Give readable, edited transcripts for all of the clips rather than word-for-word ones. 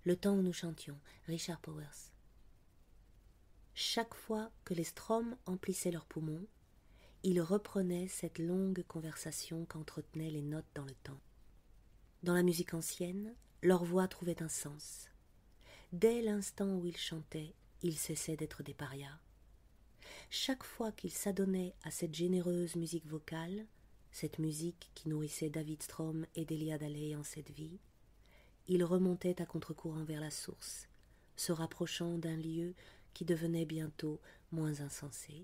Le temps où nous chantions, Richard Powers. Chaque fois que les stromes emplissaient leurs poumons, ils reprenaient cette longue conversation qu'entretenaient les notes dans le temps. Dans la musique ancienne, leur voix trouvait un sens. Dès l'instant où ils chantaient, ils cessaient d'être des parias. Chaque fois qu'ils s'adonnaient à cette généreuse musique vocale, cette musique qui nourrissait David Strom et Delia Daley en cette vie, ils remontaient à contre-courant vers la source, se rapprochant d'un lieu qui devenait bientôt moins insensé.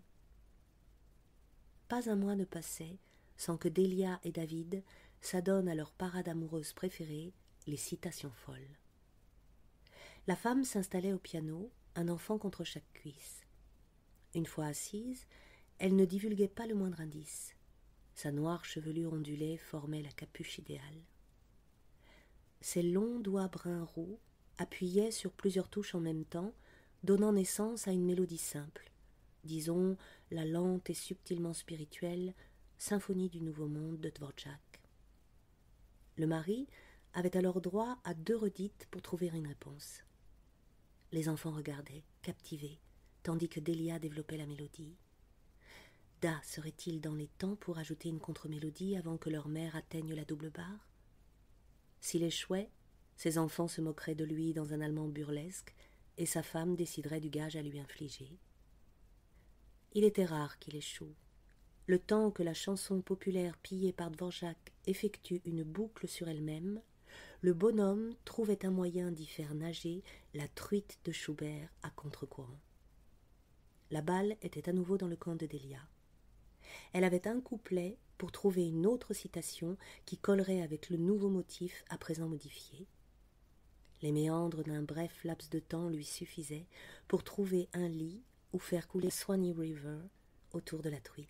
Pas un mois ne passait sans que Delia et David s'adonnent à leur parade amoureuse préférée, les citations folles. La femme s'installait au piano, un enfant contre chaque cuisse. Une fois assise, elle ne divulguait pas le moindre indice. Sa noire chevelure ondulée formait la capuche idéale. Ses longs doigts bruns roux appuyaient sur plusieurs touches en même temps, donnant naissance à une mélodie simple, disons la lente et subtilement spirituelle symphonie du Nouveau Monde de Dvorak. Le mari avait alors droit à 2 redites pour trouver une réponse. Les enfants regardaient, captivés, tandis que Delia développait la mélodie. Da serait-il dans les temps pour ajouter une contre-mélodie avant que leur mère atteigne la double barre? S'il échouait, ses enfants se moqueraient de lui dans un allemand burlesque et sa femme déciderait du gage à lui infliger. Il était rare qu'il échoue. Le temps que la chanson populaire pillée par Dvorak effectue une boucle sur elle-même, le bonhomme trouvait un moyen d'y faire nager la truite de Schubert à contre-courant. La balle était à nouveau dans le camp de Delia. Elle avait un couplet pour trouver une autre citation qui collerait avec le nouveau motif à présent modifié. Les méandres d'un bref laps de temps lui suffisaient pour trouver un lit ou faire couler Swanee River autour de la truite.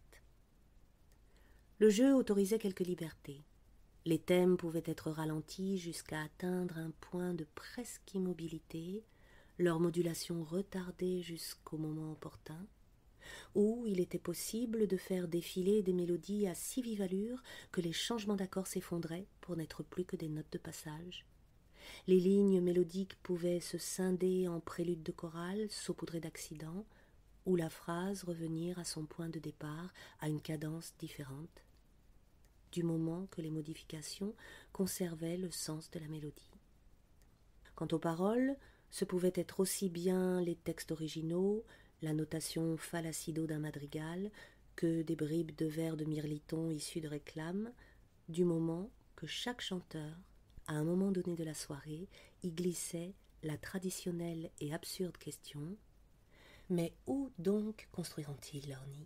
Le jeu autorisait quelques libertés. Les thèmes pouvaient être ralentis jusqu'à atteindre un point de presque immobilité, leur modulation retardée jusqu'au moment opportun, où il était possible de faire défiler des mélodies à si vive allure que les changements d'accords s'effondraient pour n'être plus que des notes de passage. Les lignes mélodiques pouvaient se scinder en préludes de chorale saupoudrés d'accidents, ou la phrase revenir à son point de départ à une cadence différente, du moment que les modifications conservaient le sens de la mélodie. Quant aux paroles, ce pouvaient être aussi bien les textes originaux, la notation fallacido d'un madrigal, que des bribes de vers de mirliton issus de réclames, du moment que chaque chanteur, à un moment donné de la soirée, y glissait la traditionnelle et absurde question: mais où donc construiront-ils leur nid?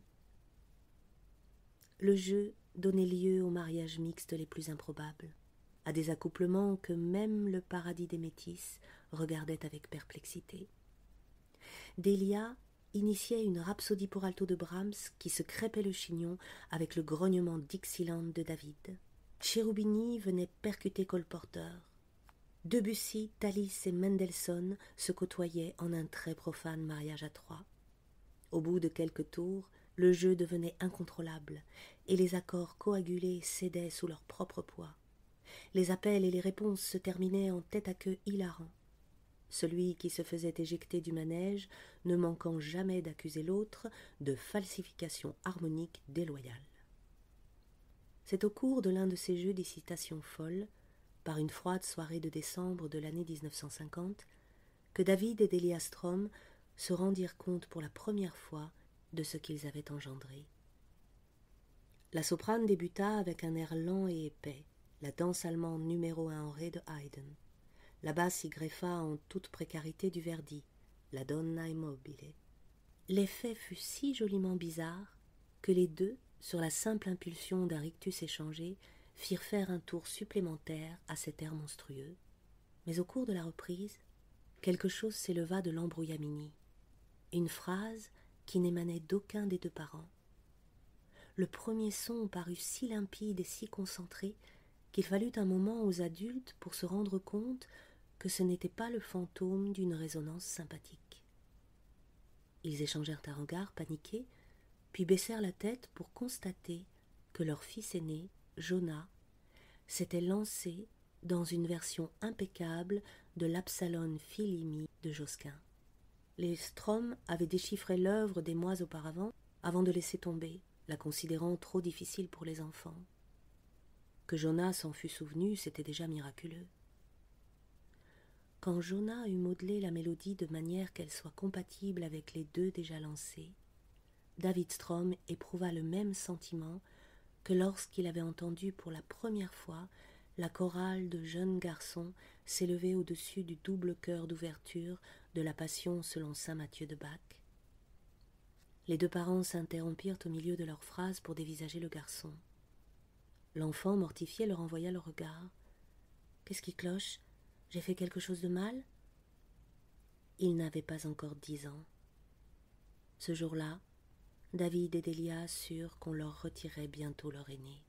Le jeu donnait lieu aux mariages mixtes les plus improbables, à des accouplements que même le paradis des métis regardait avec perplexité. Delia initiait une rhapsodie pour alto de Brahms qui se crêpait le chignon avec le grognement Dixieland de David. Cherubini venait percuter Cole Porter. Debussy, Tallis et Mendelssohn se côtoyaient en un très profane mariage à 3. Au bout de quelques tours, le jeu devenait incontrôlable et les accords coagulés cédaient sous leur propre poids. Les appels et les réponses se terminaient en tête-à-queue hilarant. Celui qui se faisait éjecter du manège ne manquant jamais d'accuser l'autre de falsification harmonique déloyale. C'est au cours de l'un de ces jeux des citations folles, par une froide soirée de décembre de l'année 1950, que David et Delia Strom se rendirent compte pour la première fois de ce qu'ils avaient engendré. La soprane débuta avec un air lent et épais, la danse allemande numéro 1 en ré de Haydn. La basse y greffa en toute précarité du Verdi, la Donna Immobile. L'effet fut si joliment bizarre que les deux, sur la simple impulsion d'un rictus échangé, firent faire un tour supplémentaire à cet air monstrueux. Mais au cours de la reprise, quelque chose s'éleva de l'embrouillamini, une phrase qui n'émanait d'aucun des deux parents. Le premier son parut si limpide et si concentré qu'il fallut un moment aux adultes pour se rendre compte que ce n'était pas le fantôme d'une résonance sympathique. Ils échangèrent un regard paniqué, puis baissèrent la tête pour constater que leur fils aîné, Jonah, s'était lancé dans une version impeccable de l'Absalon Philimi de Josquin. Les Strom avaient déchiffré l'œuvre des mois auparavant, avant de laisser tomber, la considérant trop difficile pour les enfants. Que Jonas s'en fût souvenu, c'était déjà miraculeux. Quand Jonas eut modelé la mélodie de manière qu'elle soit compatible avec les deux déjà lancés, David Strom éprouva le même sentiment que lorsqu'il avait entendu pour la première fois la chorale de jeunes garçons s'élever au-dessus du double chœur d'ouverture de la Passion selon saint Matthieu de Bach. Les deux parents s'interrompirent au milieu de leurs phrases pour dévisager le garçon. L'enfant, mortifié, leur envoya le regard. « Qu'est-ce qui cloche ? J'ai fait quelque chose de mal ?» Il n'avait pas encore 10 ans. Ce jour-là, David et Delia surent qu'on leur retirait bientôt leur aîné.